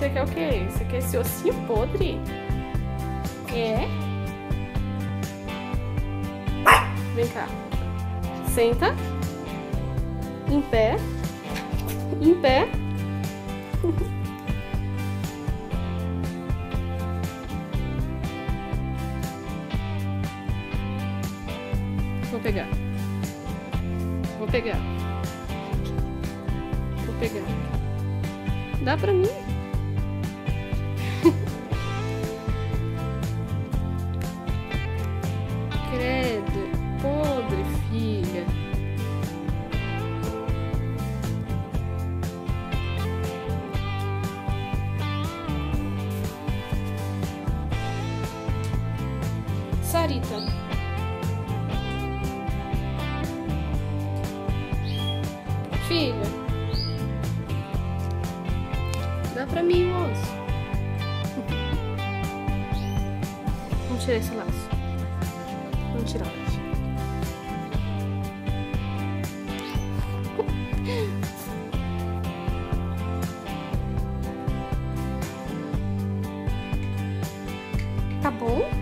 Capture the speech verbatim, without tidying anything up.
Você quer o quê? Você quer esse ossinho podre? É? Vem cá. Senta. Em pé. Em pé. Vou pegar. Vou pegar. Vou pegar. Dá pra mim? Credo. Podre, filha. Sarita. Filha, dá pra mim o osso. Vamos tirar esse laço. Vamos tirar o laço. Tá bom?